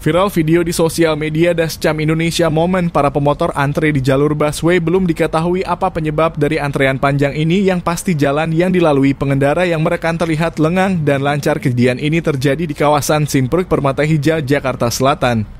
Viral video di sosial media Dascam Indonesia momen para pemotor antre di jalur busway belum diketahui apa penyebab dari antrean panjang ini yang pasti jalan yang dilalui pengendara yang merekam terlihat lengang dan lancar. Kejadian ini terjadi di kawasan Simpruk Permata Hijau, Jakarta Selatan.